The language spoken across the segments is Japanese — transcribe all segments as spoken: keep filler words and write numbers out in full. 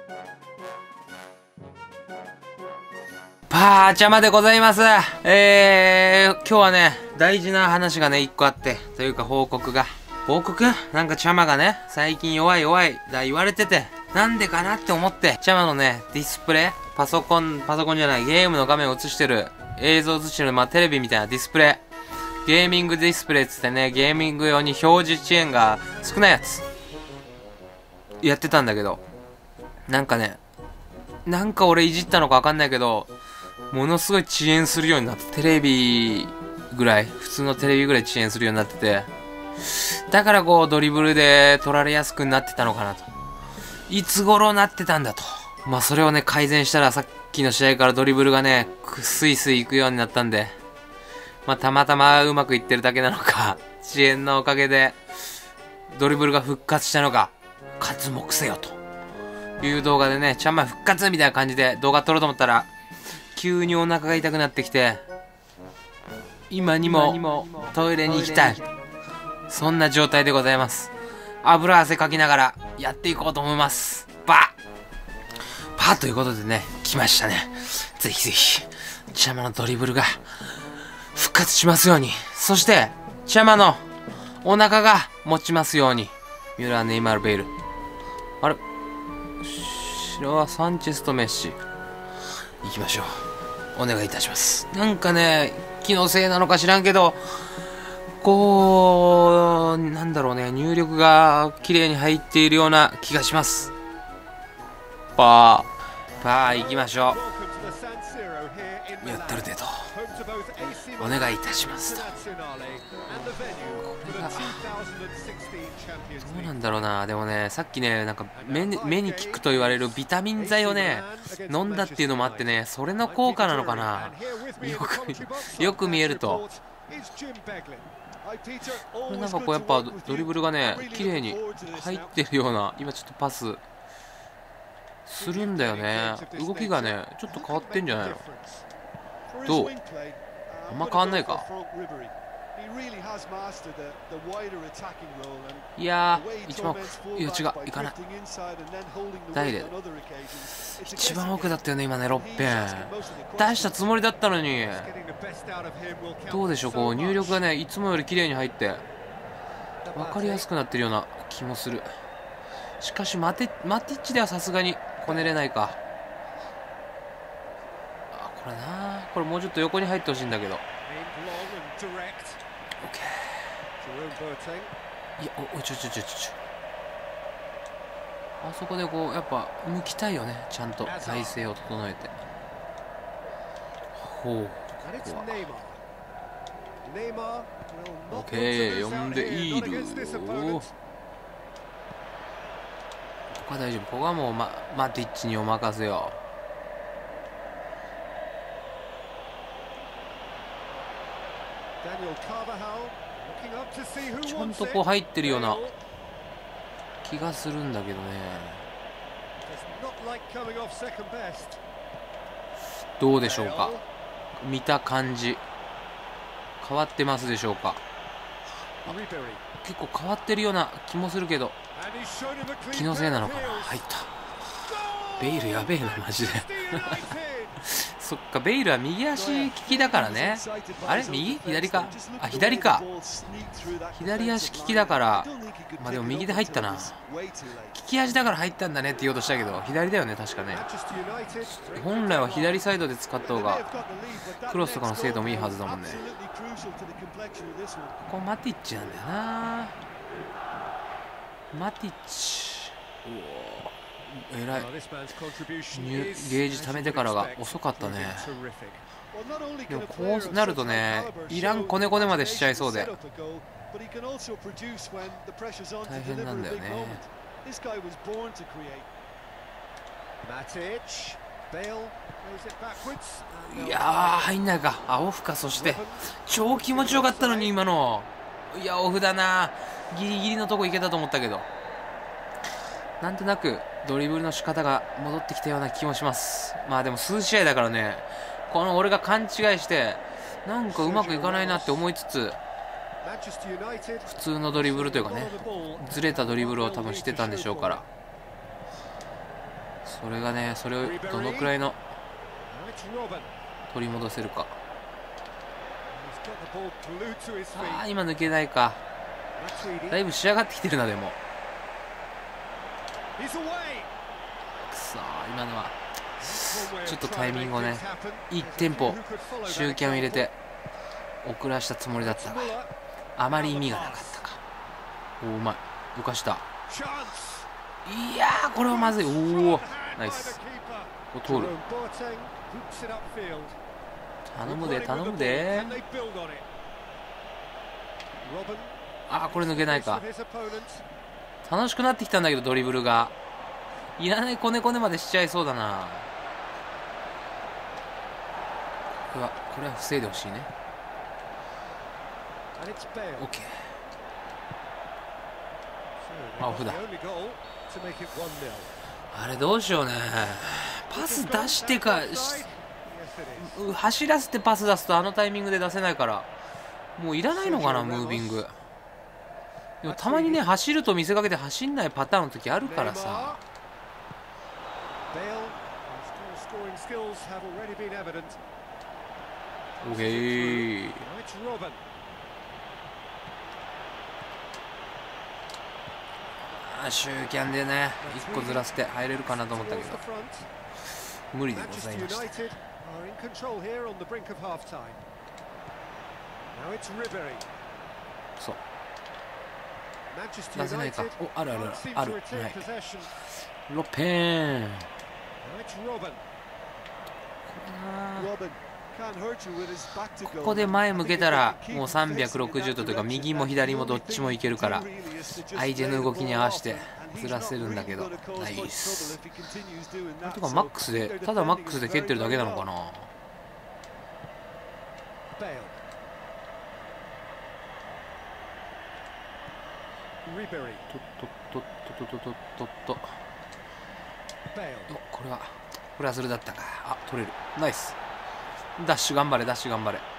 パーチャマでございます。えー、今日はね、大事な話がね、一個あって、というか報告が。報告なんかチャマがね、最近弱い弱いだ言われてて、なんでかなって思って、チャマのね、ディスプレイパソコン、パソコンじゃない、ゲームの画面を映してる、映像を映してる、まあ、テレビみたいなディスプレイ。ゲーミングディスプレイつってね、ゲーミング用に表示遅延が少ないやつ。やってたんだけど、なんかね、なんか俺いじったのかわかんないけど、ものすごい遅延するようになって、テレビぐらい、普通のテレビぐらい遅延するようになってて、だからこうドリブルで取られやすくなってたのかなと。いつ頃なってたんだと。まあそれをね、改善したらさっきの試合からドリブルがね、スイスイ行くようになったんで、まあたまたまうまくいってるだけなのか、遅延のおかげで、ドリブルが復活したのか、活目せよという動画でね、ちゃんま復活みたいな感じで動画撮ろうと思ったら、急にお腹が痛くなってきて、今にもトイレに行きたい。そんな状態でございます。油汗かきながらやっていこうと思います。バッパーということでね、来ましたね。ぜひぜひ、チャマのドリブルが復活しますように。そして、チャマのお腹が持ちますように。ミュラー、ネイマール、ベイル。あれ後ろはサンチェスとメッシ。行きましょう。お願いいたします。なんかね、気のせいなのか知らんけど、こう、なんだろうね、入力が綺麗に入っているような気がします。パー、パー行きましょう。やったるでと。お願いいたしますと。これが、どうなんだろうな。でもね、さっきね、なんか目に、目に効くと言われるビタミン剤をね、飲んだっていうのもあってね、それの効果なのかな。よく、よく見えると。これなんかこうやっぱドリブルがね、綺麗に入ってるような、今ちょっとパスするんだよね。動きがね、ちょっと変わってんじゃないの？どう？あんま変わんないか。いやー、一番奥、いや違う、いかない。ダイレ一番奥だったよね、今ね、ろっぺん出したつもりだったのに。どうでしょう、こう入力がね、いつもより綺麗に入って分かりやすくなってるような気もする。しかしマテマティッチではさすがにこねれないか。あ、これな、これもうちょっと横に入ってほしいんだけど。いや、お、おちょちょちょちょちょ。あそこでこう、やっぱ、向きたいよね。ちゃんと体勢を整えて。ほう。ここは。オッケー、呼んでいる。ここは大丈夫。ここはもう、ま、マティッチにお任せよ。ちゃんとこう入ってるような気がするんだけどね。どうでしょうか。見た感じ変わってますでしょうか。結構変わってるような気もするけど、気のせいなのかな。入った。ベイルやべえなマジでそっか、ベイルは右足利きだからね。あれ右左か。あ、左か。左足利きだから、まあでも右で入ったな。利き足だから入ったんだねって言おうとしたけど、左だよね確かね。本来は左サイドで使った方がクロスとかの精度もいいはずだもんね。ここマティッチなんだよな。マティッチ、えらい。ゲージ溜めてからが遅かったね。でもこうなるとね、いらんコネコネまでしちゃいそうで大変なんだよね。いやー、入んないか。あ、オフか。そして超気持ちよかったのに今の。いや、オフだな。ギリギリのとこ行けたと思ったけど、なんとなくドリブルの仕方が戻ってきたような気もします。まあでも数試合だからね、この俺が勘違いしてなんかうまくいかないなって思いつつ、普通のドリブルというかね、ずれたドリブルを多分してたんでしょうから、 それがね、それをどのくらいの取り戻せるか。ああ、今抜けないか。だいぶ仕上がってきてるな。でもくそー、今のはちょっとタイミングをね、いちテンポ周キャンを入れて遅らしたつもりだったが、あまり意味がなかったか。おお、うまい、浮かした。いやー、これはまずい。おお、ナイス。お、通る。頼むで頼むで。あー、これ抜けないか。楽しくなってきたんだけど、ドリブルがいらないコネコネまでしちゃいそうだな。これはこれは防いでほしいね。オッケー。あ、オフだ。あれどうしようね。パス出してか走らせてパス出すとあのタイミングで出せないから、もういらないのかな、ムービング。でもたまにね、走ると見せかけて走んないパターンの時あるからさ。オーケー。シューキャンでね、いっこずらせて入れるかなと思ったけど無理でございました。そう出せないか。お、あるあるある。はい、ロペン。ここで前向けたらもうさんびゃくろくじゅうどというか、右も左もどっちもいけるから、相手の動きに合わせてずらせるんだけど、ナイス。とかマックスで、ただマックスで蹴ってるだけなのかな。とっとっとっとっとっとっとっと。お、これはフラスルだったか。あ、取れる。ナイス。ダッシュ頑張れ、ダッシュ頑張れ。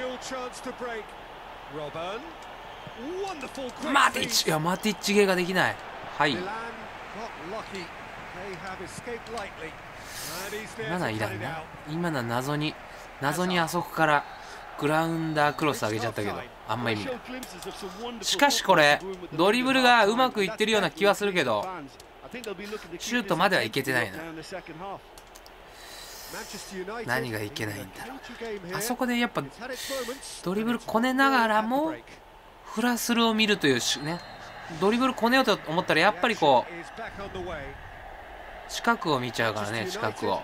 マティッチ、いや、マティッチゲーができない。はい、今のはいらんな。今のは謎に謎にあそこからグラウンダークロス上げちゃったけど、あんま意味ない。しかしこれドリブルがうまくいってるような気はするけど、シュートまではいけてないな。何がいけないんだろう。あそこでやっぱドリブルこねながらもフラスルを見るというね、ドリブルこねようと思ったらやっぱりこう近くを見ちゃうからね。近くを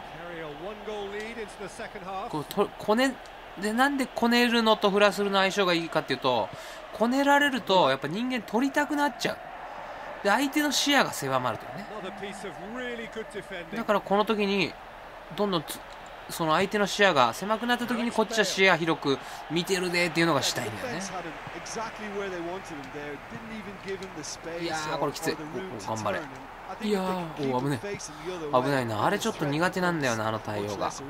こうとこねで、なんでこねるのとフラスルの相性がいいかっていうと、こねられるとやっぱ人間取りたくなっちゃう。で、相手の視野が狭まるというね。だからこの時にどんどんその相手の視野が狭くなった時に、こっちは視野広く見てるでっていうのがしたいんだよね。いやー、これきつい。頑張れ。いやー、お、危ねえ、危ないな。あれちょっと苦手なんだよな、あの対応が。さ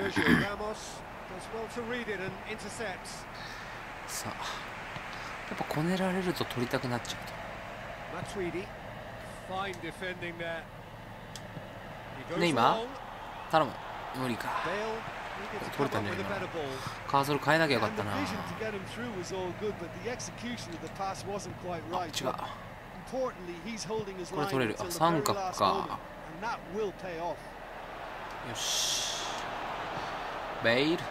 あ、やっぱこねられると取りたくなっちゃうと。ね、今頼む。無理か。取れたね。カーソル変えなきゃよかったな。あ、違う。これ取れる。あ、三角か。よし。ベイル。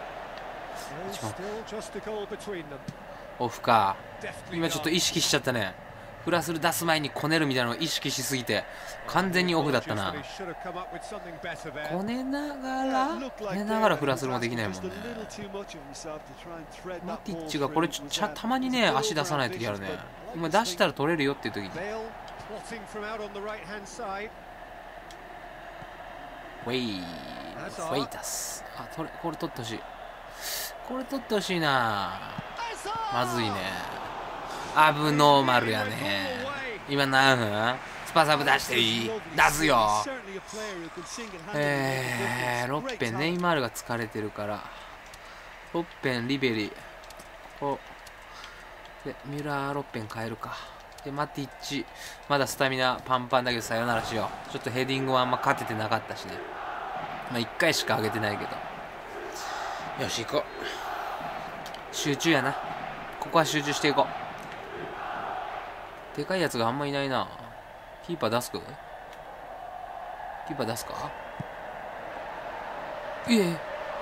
オフか。今ちょっと意識しちゃったね。フラスル出す前にこねるみたいなのを意識しすぎて完全にオフだったな。こねながらこねながらフラスルもできないもんね。マティッチがこれちゃたまにね足出さない時あるね。今出したら取れるよっていう時にウェイフェイタス。あ、これこれ取ってほしい。これ取ってほしいな。まずいね。アブノーマルやね。今何分？スパサブ出していい？出すよ。えー、ロッペン、ネイマールが疲れてるから、ロッペン、リベリ、こうでミュラー、ロッペン変えるか。 でマティッチまだスタミナパンパンだけどさよならしよう。ちょっとヘディングはあんま勝ててなかったしね。まあいっかいしか上げてないけど、よし行こう。集中やな。ここは集中していこう。でかいやつがあんまいないな。キーパー出すか。キーパー出すか。ええ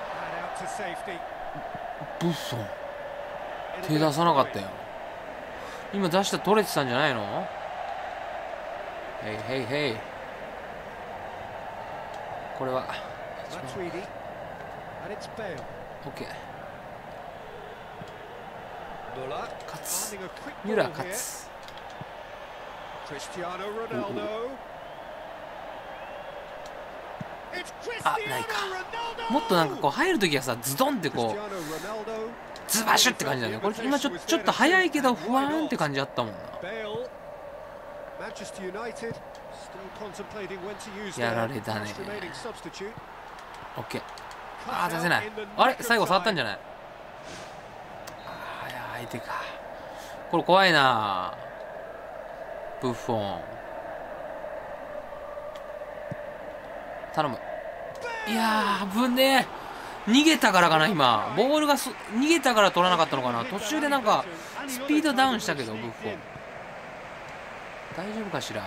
ブッソン手出さなかったよ。今出した取れてたんじゃないの。ヘイヘイヘイ。これはオッケー。勝つ。ミュラー勝つ。あ、ないか。もっとなんかこう入るときはさ、ズドンってこうズバシュって感じだね。これ今ちょちょっと早いけどふわーんって感じあったもんな。やられたね。オッケー。ああ出せない。あれ最後触ったんじゃない。ああいや相手か。これ怖いな。ブッフォン頼む。いやー危ねえ。逃げたからかな。今ボールがす逃げたから取らなかったのかな。途中でなんかスピードダウンしたけどブッフォン大丈夫かしら。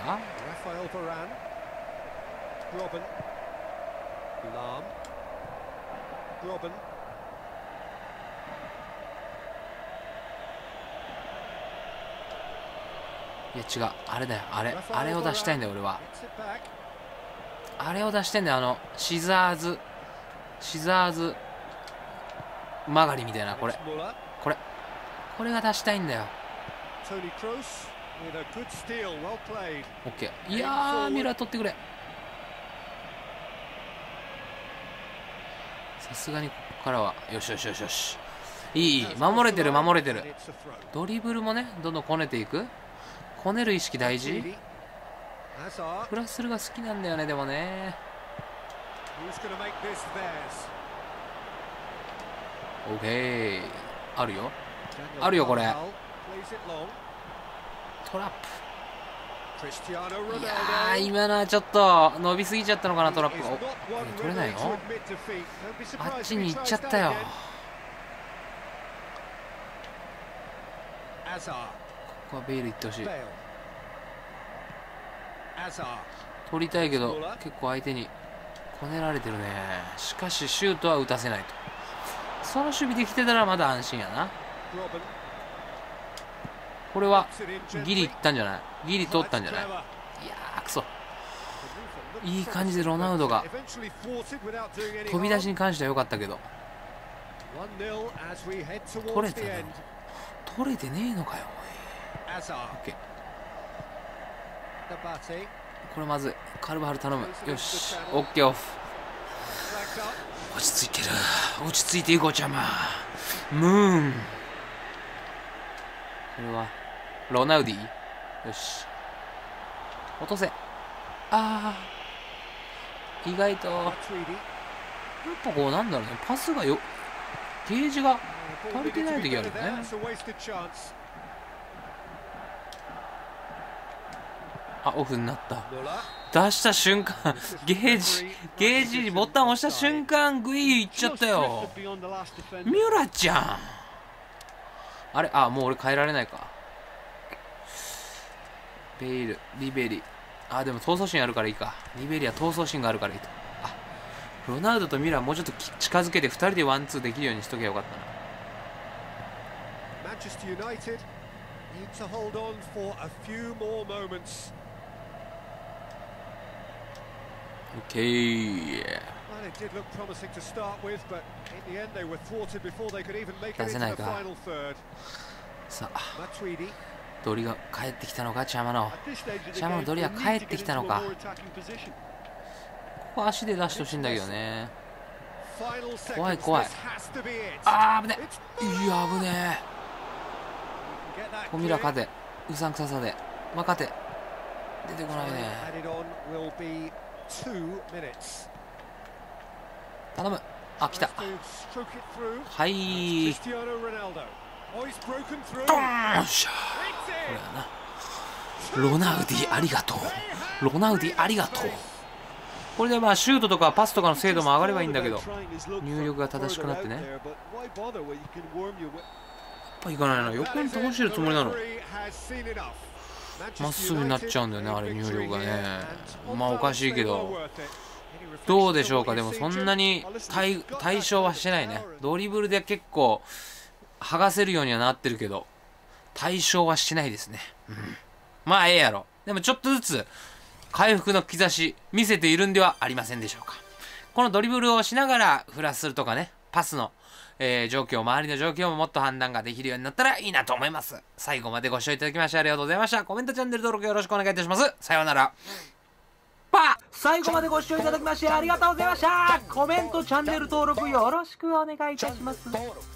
いや違うあれだよ。あれあれを出したいんだよ俺は。あれを出してんだよ。あのシザーズシザーズ曲がりみたいな。これこれこれが出したいんだよ。オッケー。いやーミュラー取ってくれ。さすがにここからはよしよしよしよし。いいいい守れてる守れてる。ドリブルもねどんどんこねていく。こねる意識大事。フラッスルが好きなんだよね。でもねオッケーあるよあるよこれ。トラップ。いやー今のはちょっと伸びすぎちゃったのかな。トラップ。お取れないの。あっちに行っちゃったよ。ここはベイル行ってほしい。取りたいけど結構相手にこねられてるね。しかしシュートは打たせないと。その守備できてたらまだ安心やな。これはギリいったんじゃない。ギリ通ったんじゃない。いやーくそ。いい感じでロナウドが飛び出しに関しては良かったけど取れてね取れてねえのかよ。オッケー。これまずい。カルバハル頼む。よしオッケーオフ。落ち着いてる。落ち着いていこうちゃま。ムーン。これはロナウディ。よし落とせ。ああ意外とやっぱこうなんだろうね。パスがよゲージが足りてない時あるよね。あオフになった。出した瞬間ゲージゲージボタン押した瞬間グイーいっちゃったよ。ミュラちゃんあれあもう俺変えられないか。ベイルリベリあでも闘争心あるからいいか。リベリは闘争心があるからいいと。あロナウドとミュラーもうちょっと近づけてふたりでワンツーできるようにしとけばよかったな。オッケー。出せないか。さあドリが帰ってきたのか。チャマのチャマのドリは帰ってきたのか。ここ足で出してほしいんだけどね。怖い怖い。あー危ねえ。いや危ねえ。コミラ勝て。うさんくささでまあ勝て。出てこないね。頼む。あ来た。はいドーンしゃこれやな。 ロナウディありがとう。ロナウディありがとう。これでまあシュートとかパスとかの精度も上がればいいんだけど、入力が正しくなってね。やっぱいかないな。横に倒してるつもりなの。まっすぐになっちゃうんだよね、あれ入力がね。まあおかしいけど。どうでしょうか。でもそんなに 対, 対象はしてないね。ドリブルで結構剥がせるようにはなってるけど、対象はしてないですね。うん、まあええやろ。でもちょっとずつ回復の兆し見せているんではありませんでしょうか。このドリブルをしながらフラスるとかね、パスの、えー、状況、周りの状況ももっと判断ができるようになったらいいなと思います。最後までご視聴いただきましてありがとうございました。コメント、チャンネル登録よろしくお願いいたします。さようなら。パ最後までご視聴いただきましてありがとうございました。コメント、チャンネル登録よろしくお願いいたします。